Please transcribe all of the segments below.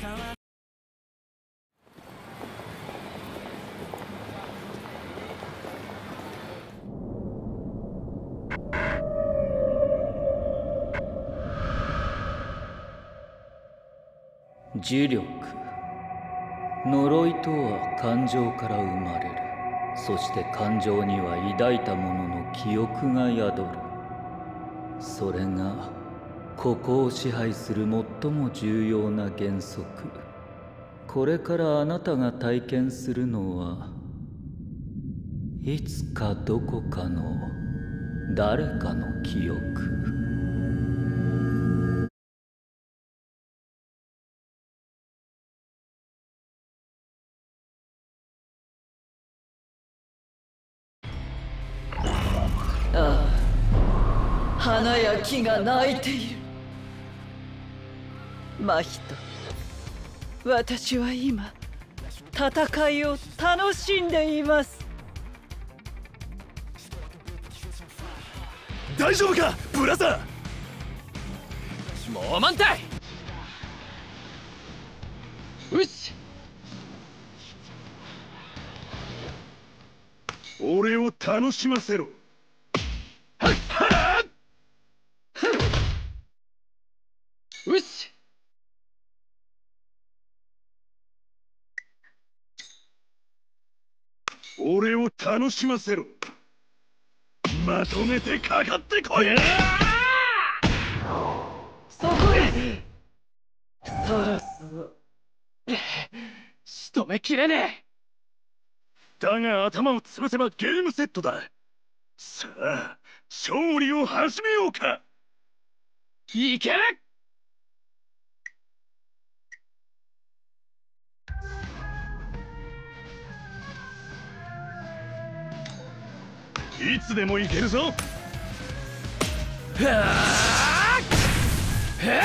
呪力。呪いとは感情から生まれる。そして感情には抱いたものの記憶が宿る。それがここを支配する最も重要な原則。これからあなたが体験するのは、いつかどこかの誰かの記憶。 ああ、花や木が泣いている。真人、私は今戦いを楽しんでいます。 大丈夫かブラザー。 もう満タイ。よし、 俺を楽しませろ。 よし、 俺を楽しませろ。まとめてかかってこい。 そこへ。そろそろ仕留めきれねだが頭を潰せばゲームセットだ。さあ勝利を始めようか。 え。いける。 いつでもいけるぞ。 はあ、へっ、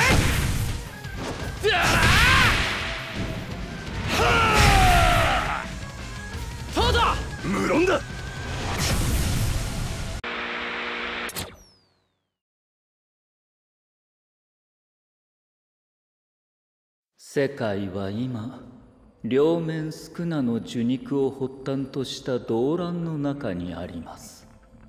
はあ、そうだ。 無論だ。 世界は今、両面スクナの受肉を発端とした動乱の中にあります。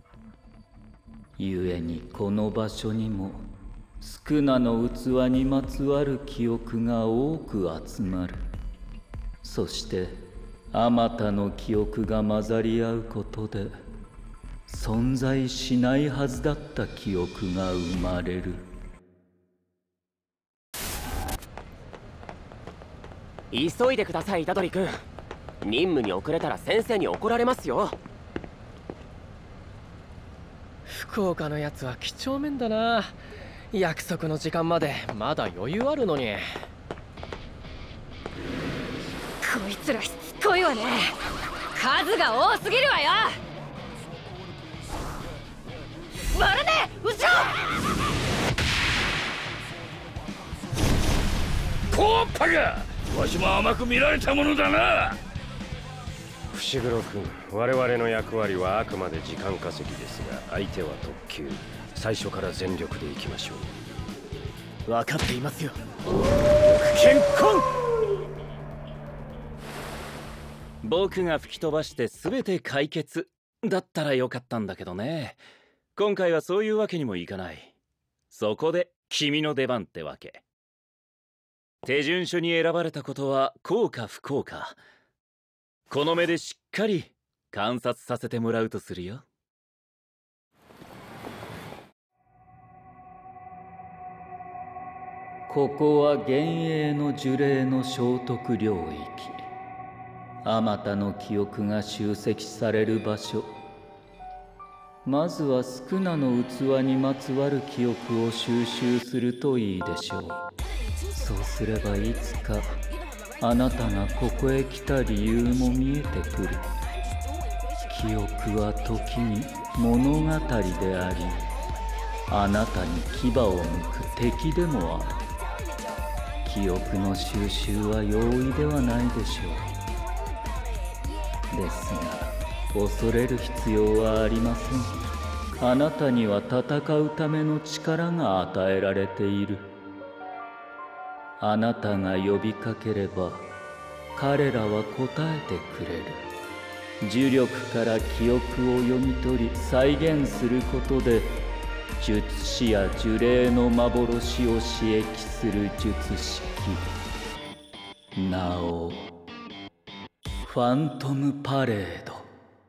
故にこの場所にもスクナの器にまつわる記憶が多く集まる。そしてあまたの記憶が混ざり合うことで存在しないはずだった記憶が生まれる。 急いでください、虎杖君。任務に遅れたら先生に怒られますよ。 福岡のやつは几帳面だな。約束の時間までまだ余裕あるのに。 こいつらしつこいわね。数が多すぎるわよ。割るね、後ろ。 コッパがわしも甘く見られたものだな。 伏黒君、我々の役割はあくまで時間稼ぎですが、相手は特急。最初から全力でいきましょう。 分かっていますよ。 健康。 僕が吹き飛ばして全て解決だったらよかったんだけどね。今回はそういうわけにもいかない。そこで君の出番ってわけ。手順書に選ばれたことは幸か不幸か、この目でしっかり観察させてもらうとするよ。ここは幻影の呪霊の聖徳領域。あまたの記憶が集積される場所。まずはスクナの器にまつわる記憶を収集するといいでしょう。そうすればいつかあなたがここへ来た理由も見えてくる。記憶は時に物語であり、あなたに牙を向く敵でもある。記憶の収集は容易ではないでしょう。ですが恐れる必要はありません。あなたには戦うための力が与えられている。 あなたが呼びかければ彼らは答えてくれる。呪力から記憶を読み取り再現することで術師や呪霊の幻を刺激する術式、なおファントムパレード。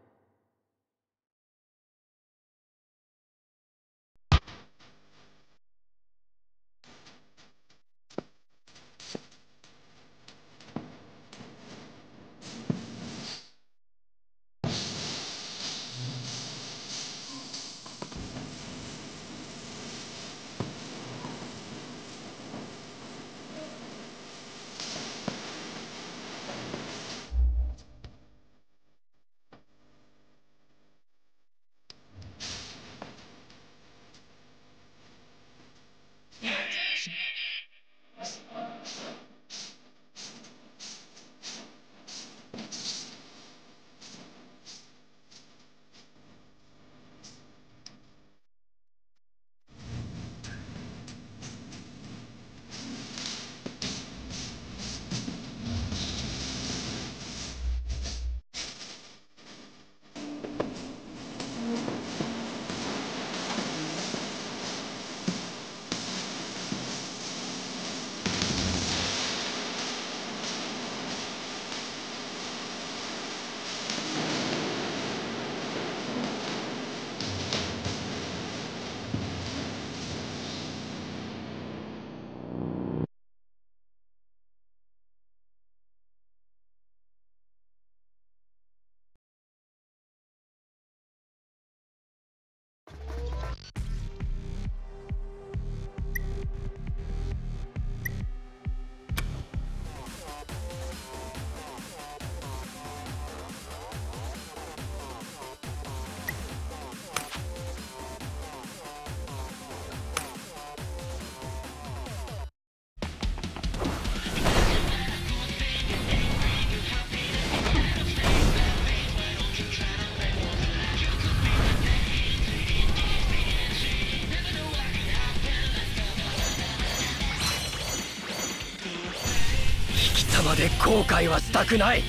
で後悔はしたくない。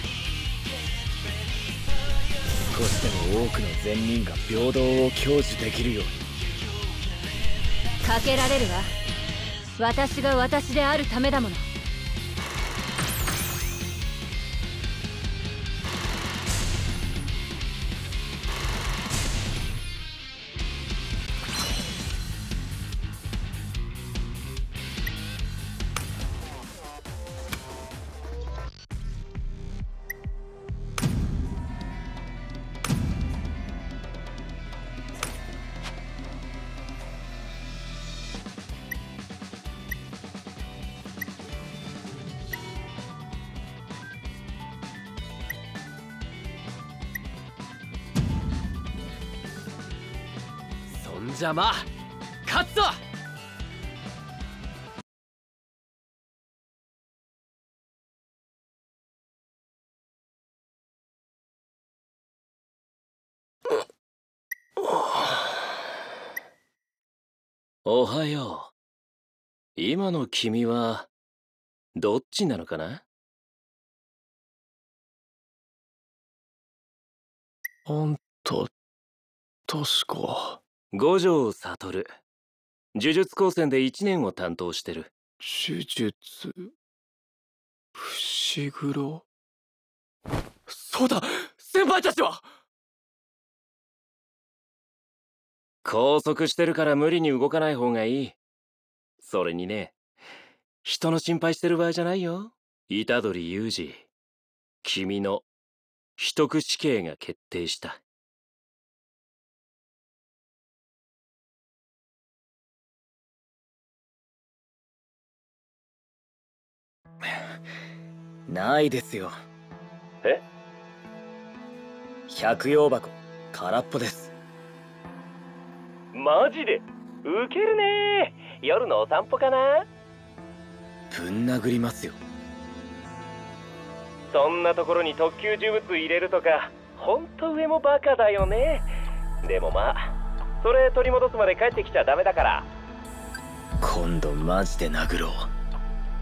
少しでも多くの善人が平等を享受できるように。 かけられるわ。私が私であるためだもの。 じゃまあ勝つぞ。 おはよう。今の君はどっちなのかな？ あんた確か五条悟。呪術高専で1年を担当してる。 呪術伏黒。そうだ、先輩たちは拘束してるから無理に動かない方がいい。それにね、人の心配してる場合じゃないよ。虎杖裕二、君の秘匿死刑が決定した。 ないですよ。 え？ 百葉箱空っぽです。 マジでウケるね。夜のお散歩かな？ ぶん殴りますよ。 そんなところに特級呪物入れるとか、ほんと上もバカだよね。でもまあ、それ取り戻すまで帰ってきちゃダメだから。 今度マジで殴ろう。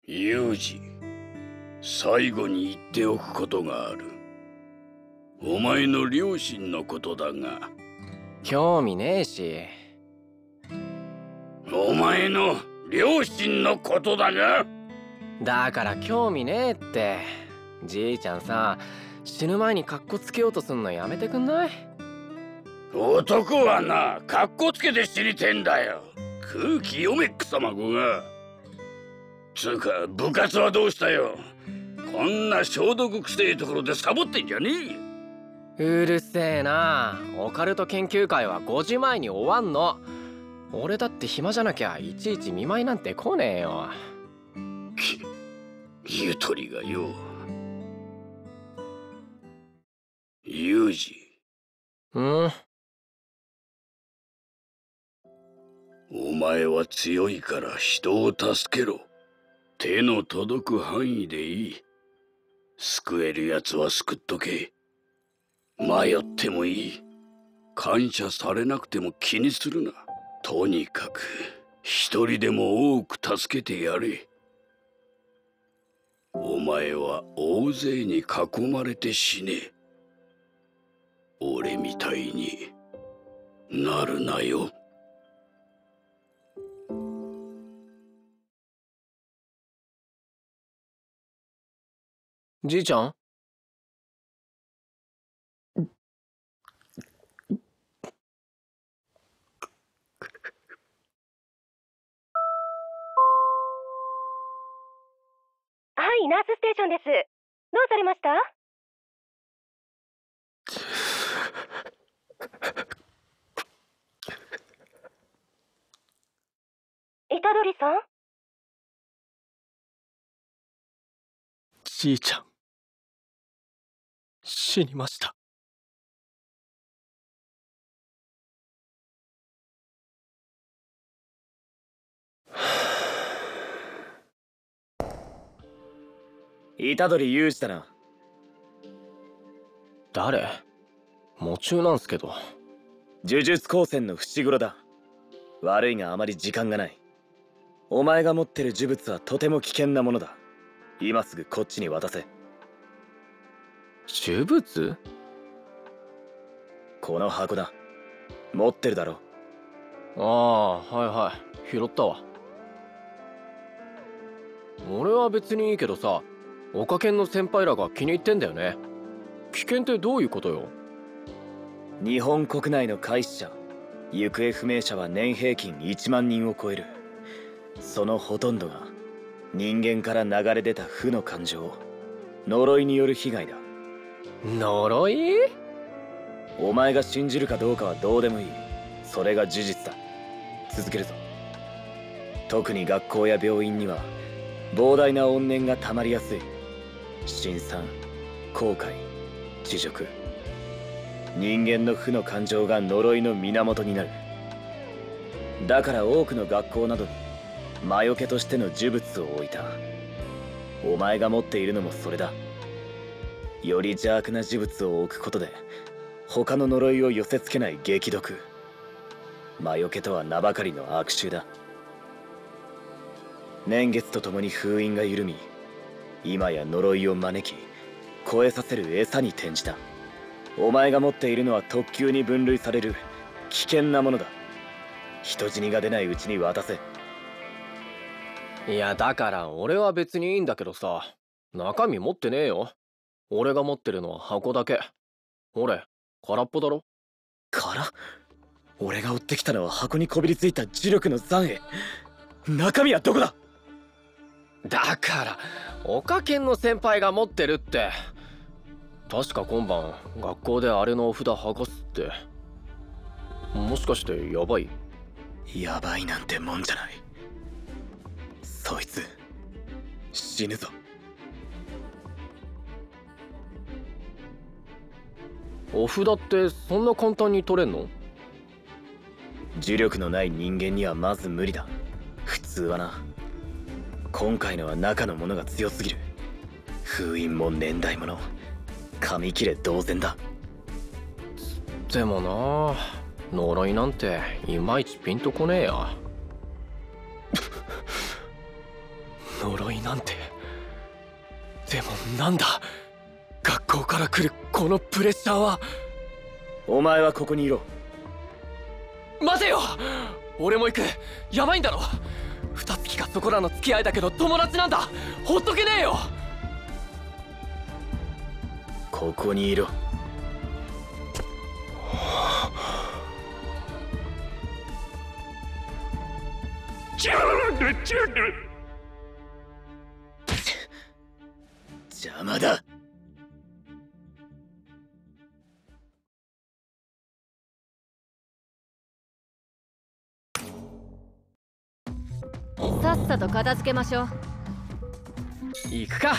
ユージ、最後に言っておくことがある。お前の両親のことだが。 興味ねえし。 お前の両親のことだが。 だから興味ねえって。じいちゃんさ、死ぬ前にカッコつけようとすんのやめてくんない？ 男はな、カッコつけて死にてんだよ。空気読め、草孫が。つうか、部活はどうしたよ。こんな消毒くせえところでサボってんじゃねえ。うるせえな。オカルト研究会は5時前に終わんの。俺だって暇じゃなきゃいちいち見舞いなんて来ねえよ。 ゆとりがよ。ユージ。お前は強いから人を助けろ。手の届く範囲でいい。救えるやつは救っとけ。迷ってもいい。感謝されなくても気にするな。とにかく一人でも多く助けてやれ。お前は大勢に囲まれて死ね。俺みたいになるなよ。 じいちゃん？ はい、ナースステーションです。どうされました？虎杖さん？ じいちゃん、死にました。 虎杖裕二だな。 誰？夢中なんすけど。 呪術高専の伏黒だ。悪いがあまり時間がない。お前が持ってる呪物はとても危険なものだ。今すぐこっちに渡せ。 呪物？ この箱だ。持ってるだろ。 ああ、はいはい、拾ったわ。俺は別にいいけどさ、オカケンの先輩らが気に入ってんだよね。危険ってどういうことよ？ 日本国内の開始者、行方不明者は年平均1万人を超える。そのほとんどが人間から流れ出た負の感情、呪いによる被害だ。 呪い？ お前が信じるかどうかはどうでもいい。それが事実だ。続けるぞ。特に学校や病院には膨大な怨念が溜まりやすい。辛酸、後悔、恥辱、人間の負の感情が呪いの源になる。だから多くの学校などに魔除けとしての呪物を置いた。お前が持っているのもそれだ。より邪悪な呪物を置くことで他の呪いを寄せつけない激毒。魔除けとは名ばかりの悪臭だ。年月とともに封印が緩み、今や呪いを招き超えさせる餌に転じた。お前が持っているのは特級に分類される危険なものだ。人死にが出ないうちに渡せ。 いや、だから俺は別にいいんだけどさ、中身持ってねえよ。俺が持ってるのは箱だけ。俺、空っぽだろ。 空？俺が追ってきたのは箱にこびりついた磁力の残影。中身はどこだ？ だからオカケンの先輩が持ってるって。確か今晩学校であれのお札剥がすって。もしかしてヤバい？ ヤバいなんてもんじゃない。そいつ死ぬぞ。 お札ってそんな簡単に取れんの？ 呪力のない人間にはまず無理だ。普通はな。今回のは中のものが強すぎる。封印も年代物、紙切れ同然だ。 でもな、呪いなんていまいちピンとこねえや。 呪いなんなんて。でもなんだ、学校から来るこのプレッシャーは。 お前はここにいろ。 待てよ、俺も行く。やばいんだろ。二月かそこらの付き合いだけど友達なんだ。ほっとけねえよ。 ここにいろ。邪魔だ。 さっさと片付けましょう。 行くか。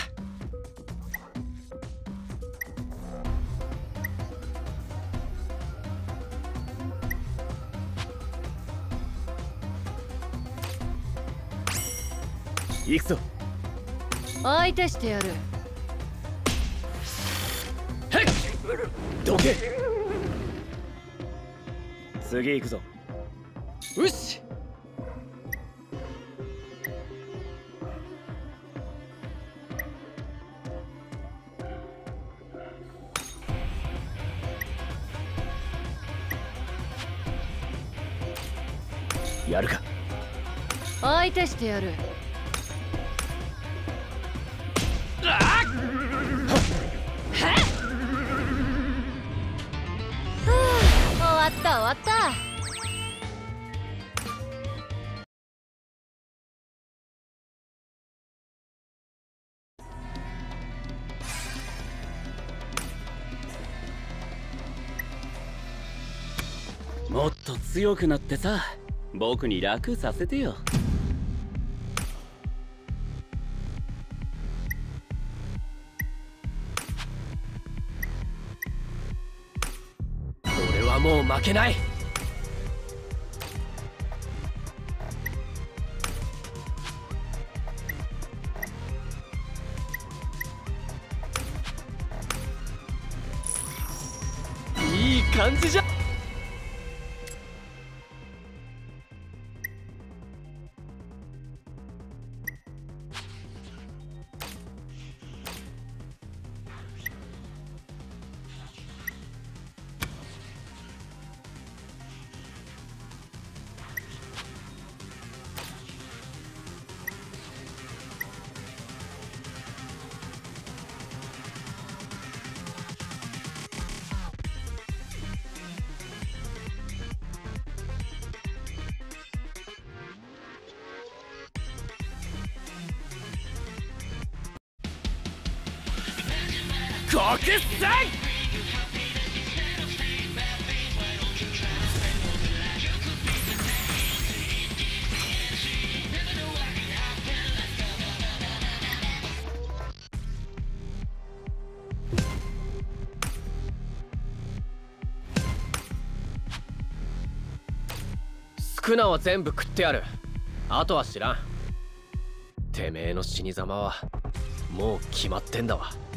行くぞ。 相手してやる。 へっ、 どけ。次行くぞ。 よし。 やるか。 相手してやる。終わった終わった。 もっと強くなってさ、僕に楽させてよ。 俺はもう負けない。いい感じじゃ。国戦。スクナは全部食ってやる。あとは知らん。てめえの死に様はもう決まってんだわ。